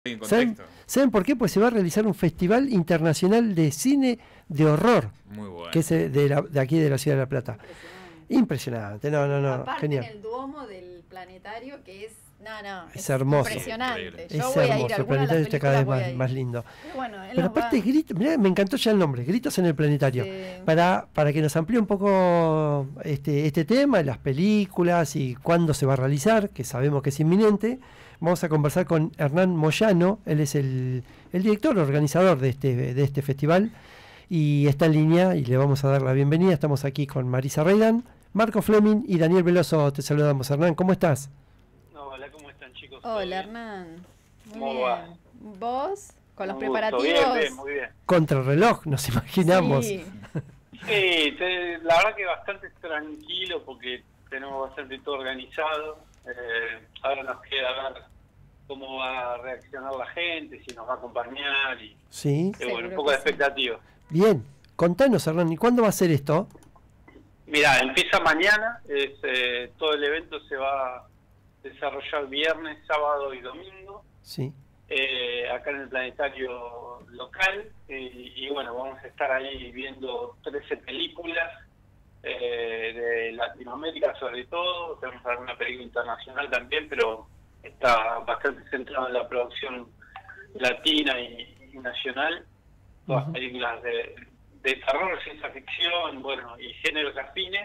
En ¿Saben, contexto. ¿Saben por qué? Pues se va a realizar un festival internacional de cine de horror, Muy bueno. que es de aquí de la ciudad de La Plata. Impresionante, no, Aparte genial. en el Duomo del planetario, que es, Es hermoso. impresionante. Sí, Yo Es voy a ir a hermoso, el alguna de planetario las está cada películas, vez voy a ir. más lindo. Pero bueno, él Pero nos va- aparte, mirá, me encantó ya el nombre, Gritos en el Planetario. Sí. Para que nos amplíe un poco este tema, las películas y cuándo se va a realizar, que sabemos que es inminente, vamos a conversar con Hernán Moyano. Él es el director, organizador de este festival, y está en línea y le vamos a dar la bienvenida. Estamos aquí con Marisa Redan, Marco Fleming y Daniel Veloso. Te saludamos, Hernán. ¿Cómo estás? Hola, ¿cómo están, chicos? Hola, Hernán. Muy ¿Cómo bien. va? ¿Vos? ¿Con los Un gusto. preparativos? Bien, muy bien. Contrarreloj, nos imaginamos. Sí. Sí, la verdad que bastante tranquilo porque tenemos bastante todo organizado. Ahora nos queda ver cómo va a reaccionar la gente, si nos va a acompañar y Sí. bueno, un poco de expectativa. Bien. Contanos, Hernán, ¿y cuándo va a ser esto? Mirá, empieza mañana, todo el evento se va a desarrollar viernes, sábado y domingo. Sí. Acá en el planetario local, y bueno, vamos a estar ahí viendo 13 películas de Latinoamérica sobre todo. Tenemos alguna película internacional también, pero está bastante centrado en la producción latina y nacional. Todas películas de terror, ciencia ficción, bueno, y géneros afines.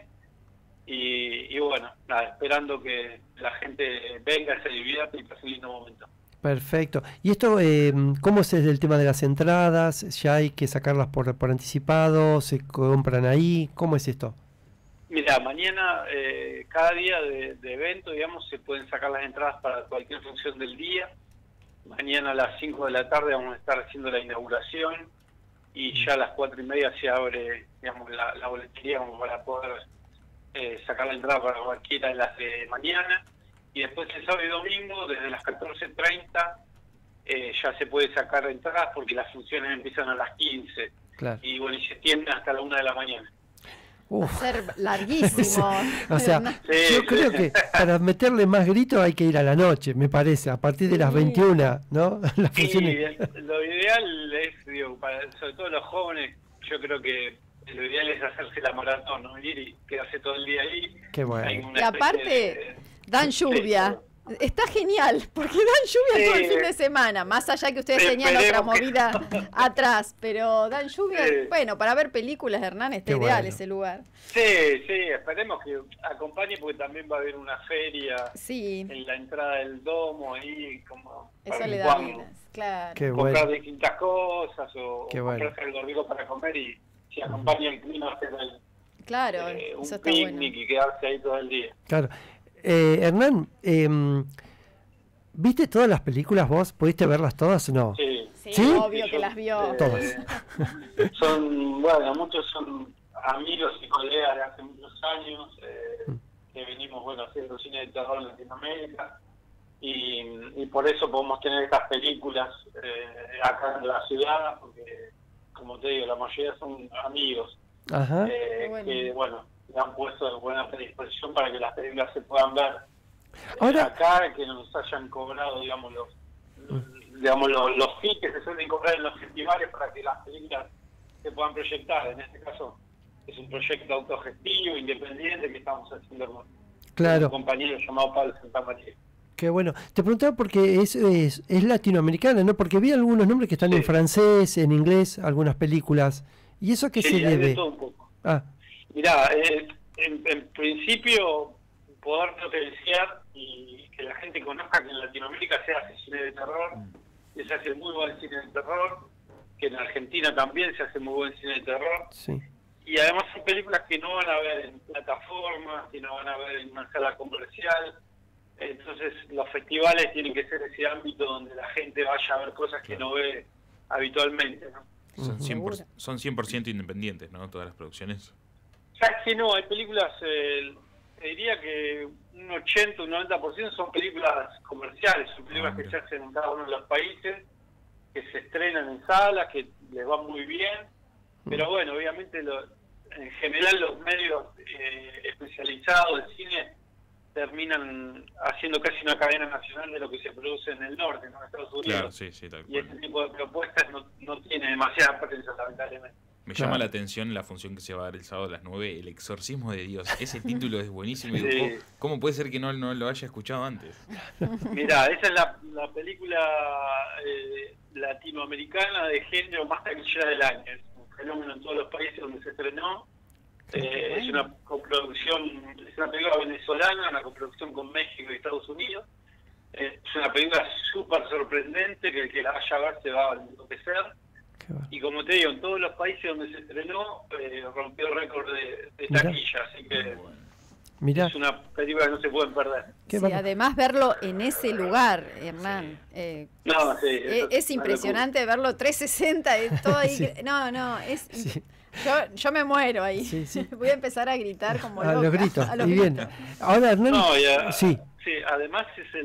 Y bueno, nada, esperando que la gente venga, se divierta y pase un lindo momento. Perfecto. ¿Y esto cómo es el tema de las entradas? ¿Ya hay que sacarlas por anticipado? ¿Se compran ahí? ¿Cómo es esto? Mira, mañana, cada día de evento, digamos, se pueden sacar las entradas para cualquier función del día. Mañana a las 5 de la tarde vamos a estar haciendo la inauguración y ya a las 4:30 se abre, digamos, la boletería como para poder sacar la entrada para cualquiera de las de mañana. Y después el sábado y domingo, desde las 14:30, ya se puede sacar entradas porque las funciones empiezan a las 15. Claro. Y bueno, y se extienden hasta la 1 de la mañana. Va a ser larguísimo. O sea, Sí, yo sí. creo que para meterle más grito hay que ir a la noche, me parece, a partir de las 21, ¿no? Las Sí, funciones. lo ideal es, digo, sobre todo los jóvenes, yo creo que lo ideal es hacerse la maratón, ¿no? Ir y quedarse todo el día ahí. Qué bueno. Hay una Y aparte, especie dan lluvia. Está genial, porque dan lluvia Sí. todo el fin de semana, más allá que ustedes Sí, tenían otra esperemos que- movida atrás, pero dan lluvia, Sí. bueno, para ver películas, Hernán, está Qué ideal bueno. ese lugar. Sí, esperemos que acompañe porque también va a haber una feria Sí, en la entrada del domo ahí, como eso para le que da puedan ganas, claro. Qué comprar bueno. distintas cosas o Qué bueno. comprarse algo rico para comer y si acompaña el clima hacer Claro, un eso está picnic bueno. y quedarse ahí todo el día. Claro. Hernán, ¿viste todas las películas vos? ¿Pudiste verlas todas o no? Sí. Sí, ¿Sí? obvio que las vio. Todas. Muchos son amigos y colegas de hace muchos años que venimos, haciendo cine de terror en Latinoamérica y por eso podemos tener estas películas acá en la ciudad, porque, como te digo, la mayoría son amigos Ajá. que, le han puesto de buena predisposición para que las películas se puedan ver Ahora- acá, que nos hayan cobrado, digamos, los fees que se suelen cobrar en los festivales para que las películas se puedan proyectar. En este caso es un proyecto autogestivo, independiente, que estamos haciendo con Claro. un compañero llamado Pablo Santamaría. Qué bueno. Te preguntaba porque es latinoamericana, ¿no? Porque vi algunos nombres que están Sí. en francés, en inglés, algunas películas. ¿Y eso a qué se Sí, hay de debe? todo un poco. Ah, Mirá, en principio, poder potenciar y que la gente conozca que en Latinoamérica se hace cine de terror, que se hace muy buen cine de terror, que en Argentina también se hace muy buen cine de terror, sí. y además son películas que no van a ver en plataformas, que no van a ver en una sala comercial. Entonces los festivales tienen que ser ese ámbito donde la gente vaya a ver cosas que no ve habitualmente, ¿no? Son 100% independientes, ¿no? Todas las producciones. Ya que no, hay películas, te diría que un 80, un 90% son películas comerciales, son películas que se hacen en cada uno de los países, que se estrenan en salas, que les va muy bien, pero bueno, obviamente en general los medios especializados de cine terminan haciendo casi una cadena nacional de lo que se produce en el norte, ¿no? En Estados Unidos. Claro, sí, tal Y cual. ese tipo de propuestas no tiene demasiada prensa, lamentablemente. Me Claro. llama la atención la función que se va a dar el sábado a las 9, El exorcismo de Dios. Ese título es buenísimo. Y Sí. digo, ¿cómo puede ser que no lo haya escuchado antes? Mirá, esa es la película latinoamericana de género más taquillera del año. Es un fenómeno en todos los países donde se estrenó. Es una coproducción, es una película venezolana, una coproducción con México y Estados Unidos. Es una película súper sorprendente que el que la vaya a ver se va a enloquecer. Qué va. Y como te digo, en todos los países donde se estrenó rompió récord de Mirá. taquilla, así que Mirá, es una película que no se pueden perder. qué Sí, bárbaro. además verlo en ese lugar, Hernán. No, sí, Es impresionante verlo 360, todo ahí. Sí. No, Sí. yo me muero ahí. Sí, sí. Voy a empezar a gritar como A loca. los gritos. a los Y bien. gritos. Ahora, Hernán. No, Sí. sí, además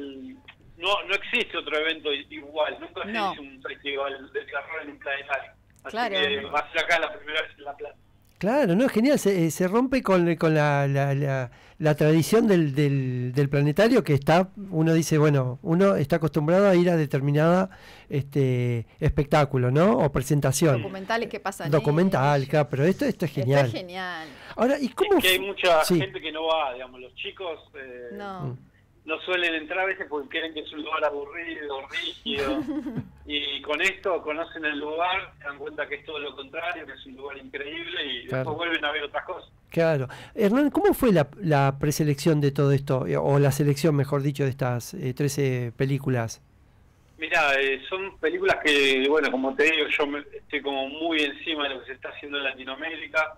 no existe otro evento igual, nunca se No. hizo un festival de terror en un planetario. Así Claro. que va a ser acá la primera vez en La Plata. Claro, no, es genial, se rompe con la tradición del planetario que está, uno dice, bueno, uno está acostumbrado a ir a determinada espectáculo, ¿no? O presentación. Documentales que pasan. Documental, claro, pero esto es genial. Está genial. Ahora, ¿y cómo Es que hay mucha sí. gente que no va, digamos, los chicos No. no suelen entrar a veces porque creen que es un lugar aburrido, rígido, y con esto conocen el lugar, se dan cuenta que es todo lo contrario, que es un lugar increíble y Claro. después vuelven a ver otras cosas. Claro. Hernán, ¿cómo fue la preselección de todo esto? O la selección, mejor dicho, de estas 13 películas. Mira, son películas que, bueno, como te digo, estoy como muy encima de lo que se está haciendo en Latinoamérica,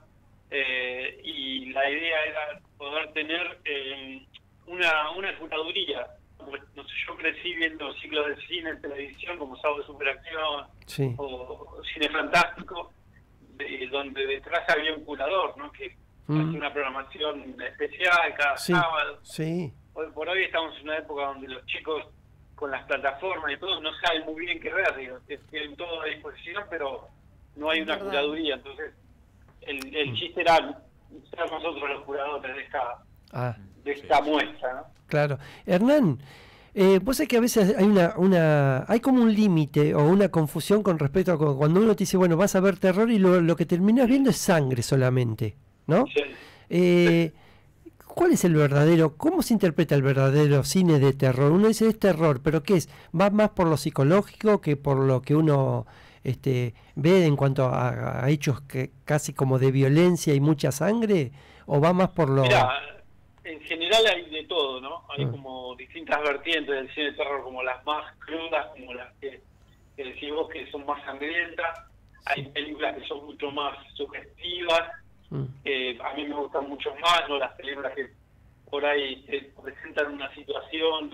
y la idea era poder tener una curaduría. No sé, yo crecí viendo ciclos de cine en televisión como Sábado de Superacción Sí. o Cine Fantástico, donde detrás había un curador, ¿no? Que hacía una programación especial cada Sí. sábado. Sí. Hoy por hoy estamos en una época donde los chicos con las plataformas y todo no saben muy bien qué ver, digo, tienen todo a disposición, pero no hay una Verdad. curaduría. Entonces el chiste era ser nosotros los curadores Ah, de esta muestra, ¿no? claro. Hernán, vos sabés que a veces hay hay como un límite o una confusión con respecto a cuando uno te dice, bueno, vas a ver terror y lo que terminás viendo es sangre solamente, ¿no? Sí. ¿Cuál es el verdadero, cómo se interpreta el verdadero cine de terror? Uno dice es terror, pero ¿qué es? ¿Va más por lo psicológico que por lo que uno ve en cuanto a hechos que casi como de violencia y mucha sangre? ¿O va más por lo...? Mira, en general hay de todo, ¿no? Hay Ah. como distintas vertientes del cine de terror, como las más crudas, como las que decís vos que son más sangrientas. Hay películas que son mucho más sugestivas. A mí me gustan mucho más, ¿no? Las películas que por ahí te presentan una situación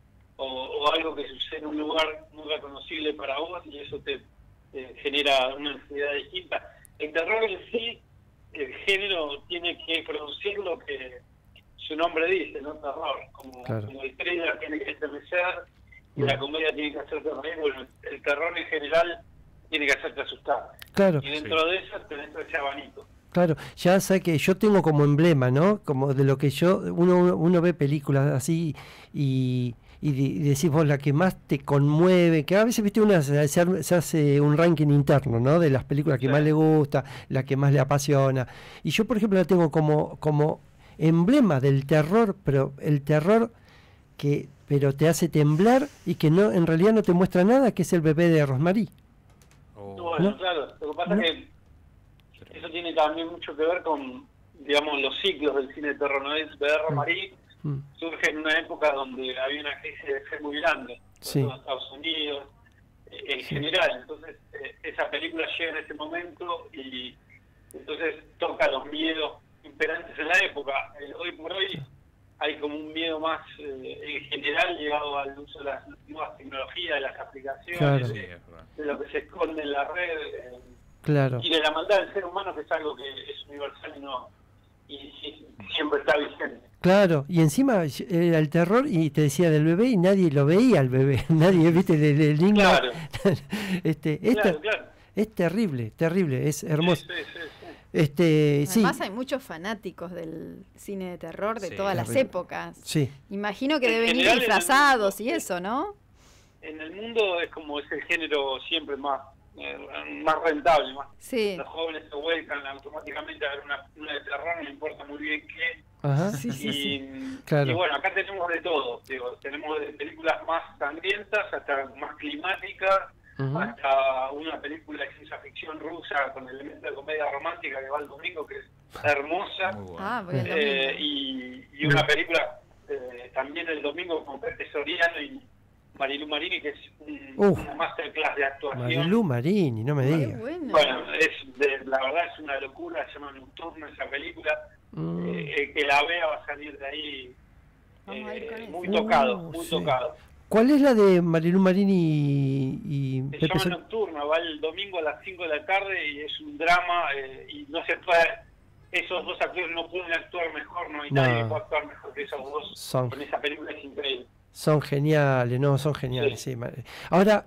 o algo que sucede en un lugar muy reconocible para vos y eso te genera una ansiedad distinta. El terror en sí, el género tiene que producir lo que su nombre dice, no terror. Como el thriller tiene que estremecer y la comedia tiene que hacerte reír. Bueno, el terror en general tiene que hacerte asustar. Claro. Y dentro de eso tenés ese abanico. Claro, ya sé que yo tengo como emblema, ¿no? Como de lo que uno ve películas así y decís vos la que más te conmueve, que a veces viste se hace un ranking interno, ¿no? De las películas que más le gusta, la que más le apasiona. Y yo, por ejemplo, la tengo como emblema del terror, pero el terror pero te hace temblar y que no en realidad no te muestra nada, que es El bebé de Rosemary. Bueno, ¿no? claro, lo que pasa es que eso tiene también mucho que ver con, digamos, los ciclos del cine de terror, ¿no? El bebé de Rosemary surge en una época donde había una crisis de fe muy grande, sobre todo en Estados Unidos, en general. Entonces, esa película llega en ese momento y entonces toca los miedos imperantes en la época. Hoy por hoy hay como un miedo más en general llegado al uso de las nuevas tecnologías, de las aplicaciones, Claro. de lo que se esconde en la red, Claro. y de la maldad del ser humano, que es algo que es universal y siempre está vigente. Claro, y encima era el terror y te decía del bebé y nadie lo veía al bebé, nadie, viste, el niño. Claro. Es terrible, es hermoso. Sí. Sí. Además hay muchos fanáticos del cine de terror de Sí, todas las terrible. épocas. Sí. Imagino que En deben ir general, disfrazados y eso, ¿no? En el mundo es como es el género siempre más rentable, más. Sí. Los jóvenes se vuelcan automáticamente a ver una de terror, no importa muy bien qué. Ajá. Sí, sí, sí. Claro. Y bueno, acá tenemos de todo, digo, tenemos de películas más sangrientas hasta más climáticas, Ujú. hasta una película de ciencia ficción rusa con elementos de comedia romántica que va el domingo, que es hermosa, Muy bueno. Ah, voy el domingo. y una película también el domingo con Pepe Soriano y Marilu Marini, que es una masterclass de actuación. Marilu Marini, no me Qué digas. bueno. Bueno, la verdad es una locura, se llama Nocturno esa película. El que la vea va a salir de ahí Vamos a ir con muy eso. tocado, muy Sí. tocado. ¿Cuál es la de Marilu Marini y Se Pepe llama Sol- Nocturno, va el domingo a las 5 de la tarde y es un drama y no se puede, esos dos actores no pueden actuar mejor, no hay No. nadie que pueda actuar mejor que esos dos. Son- Con esa película es increíble. Son geniales, no, son geniales, sí. Ahora,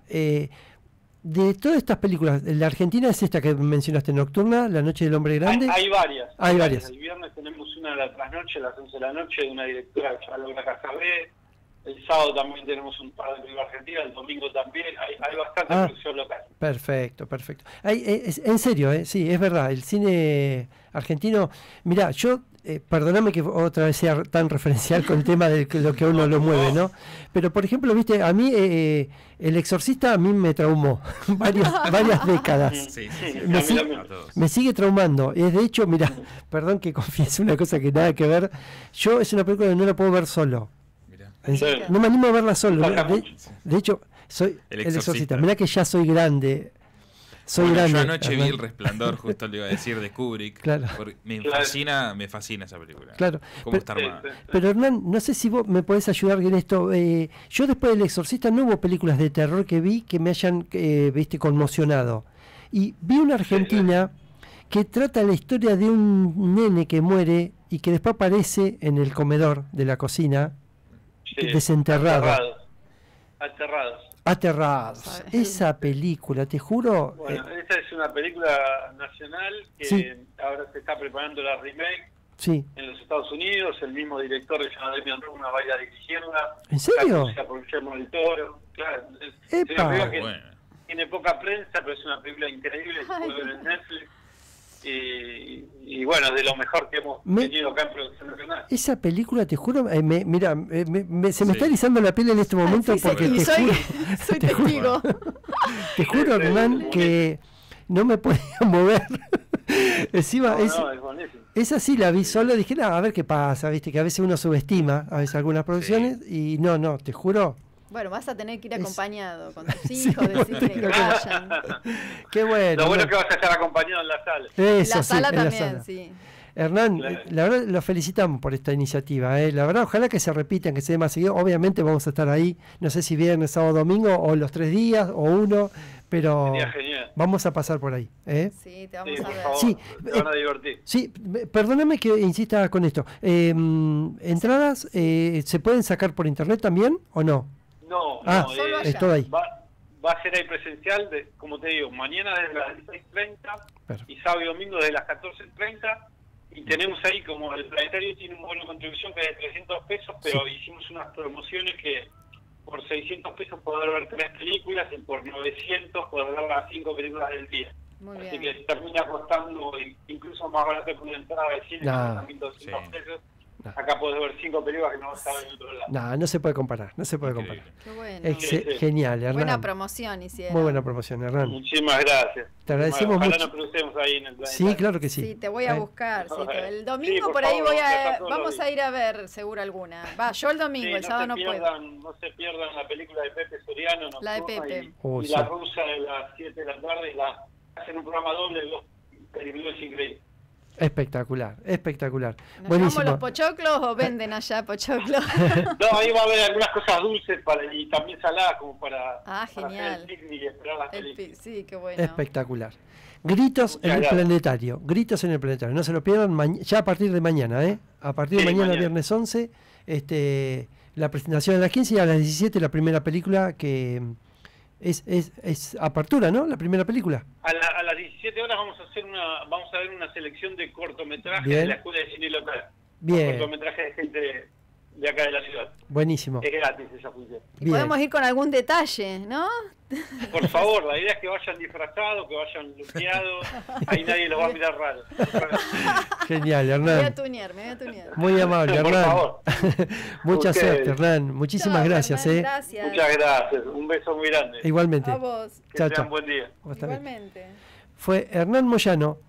de todas estas películas, la Argentina es esta que mencionaste, Nocturna, La Noche del Hombre Grande. Hay varias. Hay varias. El viernes tenemos una a la trasnoche, a las 11 de la noche, de una directora que se llama Laura Casabé. El sábado también tenemos un par de películas argentinas, el domingo también. Hay bastante producción local. Perfecto, perfecto. En serio, sí, es verdad, el cine argentino, mirá, yo, perdóname que otra vez sea tan referencial con el tema de lo que a uno lo mueve, ¿no? Pero, por ejemplo, viste, a mí El Exorcista a mí me traumó varias décadas. Sí, sí, sí. Me A sigue- todos. Me sigue traumando. Es de hecho, mira, perdón que confiese una cosa que nada que ver. Yo es una película que no la puedo ver solo. Mirá. Sí. No me animo a verla solo. Pasa mucho. De hecho, soy El el Exorcista. exorcista. Mirá que ya soy grande. Soy Bueno, grande. yo anoche vi Hernán. El Resplandor, justo le iba a decir, de Kubrick. Claro. Porque me Claro. fascina esa película. Claro. Cómo Pero- está Sí, armada. sí, sí. Pero Hernán, no sé si vos me podés ayudar en esto. Yo después del Exorcista no hubo películas de terror que vi que me hayan viste, conmocionado. Y vi una argentina que trata la historia de un nene que muere y que después aparece en el comedor de la cocina, Sí. desenterrado. Aterrados. Aterrados. ¿Sabes? Esa película, te juro. Bueno, esa es una película nacional que Sí. ahora se está preparando la remake Sí. en los Estados Unidos. El mismo director, que se llama Demian Rugna, va a ir a dirigirla. ¿En serio? Está por Guillermo del Toro. Claro, es Epa. una película que Bueno. tiene poca prensa, pero es una película increíble. Se puede ver en Netflix. Y bueno, de lo mejor que hemos tenido acá en Producción Nacional. Esa película, te juro, mira, se me Sí. está erizando la piel en este momento Sí, sí, porque y te soy, juro, soy te juro, testigo. te juro, Hernán, que no me podía mover. Encima, No, no, es buenísimo. esa sí la vi solo, dije, no, a ver qué pasa, viste, que a veces uno subestima, a veces algunas producciones, y no, te juro, Bueno, vas a tener que ir Es- acompañado con tus Sí, hijos, voy a decirle tener que que- vayan. qué bueno. Lo bueno Hernán. es que vas a estar acompañado en la sala. Eso, La sí, sala en la también, sala. sí. Hernán, Claro. la verdad lo felicitamos por esta iniciativa. La verdad, ojalá que se repitan, que se dé más seguido. Obviamente vamos a estar ahí, no sé si viernes, sábado, domingo, o los 3 días, o uno, pero Sería genial. vamos a pasar por ahí. Sí, te vamos Sí, a por ver. favor. Sí, Te van a divertir. Sí, perdóname que insista con esto. ¿Entradas se pueden sacar por internet también o no? No, Ah, no, solo es todo ahí. va a ser ahí presencial, como te digo, mañana desde las 16:30 Perfecto. y sábado y domingo desde las 14:30. Y tenemos ahí, como el planetario tiene un bono de contribución que es de 300 pesos, pero hicimos unas promociones que por 600 pesos poder ver 3 películas y por 900 poder ver las 5 películas del día. Muy Así bien. que termina costando incluso más barato que una entrada de cine, Nah. que 1.200 Sí. pesos. Nah. Acá podés ver 5 películas que no vas a ver en otro lado. No, no se puede comparar, no se puede Increíble. comparar. Qué bueno. Sí, sí. Genial, Hernán. Buena promoción hicieron. Muy buena promoción, Hernán. Muchísimas gracias. Te agradecemos Ojalá mucho. nos crucemos ahí en el planeta. Sí, claro que sí. Sí, te voy a ¿Eh? buscar. Sí, el Sí, domingo por por ahí favor, voy vamos a a, estar todos vamos los a ir a ver seguro alguna. Va, yo el domingo, Sí, el sábado no puedo. no se pierdan la película de Pepe Soriano, La de Nocturna, Pepe. y, Oh, y sí. la rusa de las 7 de la tarde, hacen un programa doble de 2 películas increíbles. Espectacular, espectacular. ¿Nos llevamos Buenísimo. los pochoclos o venden allá pochoclos? No, ahí va a haber algunas cosas dulces y también saladas como para, Ah, para genial. hacer el picnic y esperar las películas. Sí, qué bueno. Espectacular. Gritos en Muchas el gracias. planetario. Gritos en el planetario. No se lo pierdan ya a partir de mañana, ¿eh? A partir de Sí, mañana, mañana. viernes 11, la presentación a las 15 y a las 17 la primera película que es apertura, ¿no? La primera película. A las 17 horas vamos a ver una selección de cortometrajes Bien. de la Escuela de Cine Local. Bien, Cortometrajes de gente de acá de la ciudad. buenísimo. Es gratis esa función. Y Bien. podemos ir con algún detalle, ¿no? Por favor, la idea es que vayan disfrazados, que vayan luqueados, ahí nadie los va a mirar raro. Genial, Me voy a Hernán. tunear, me voy a tunear. Muy amable, Por Hernán. favor. Mucha Ustedes. suerte, Hernán. Muchísimas Chao, gracias. Hernán, gracias. Muchas gracias, un beso muy grande. Igualmente. A vos. Que Chao, tengan chao. buen día. Vos también. Igualmente. Fue Hernán Moyano,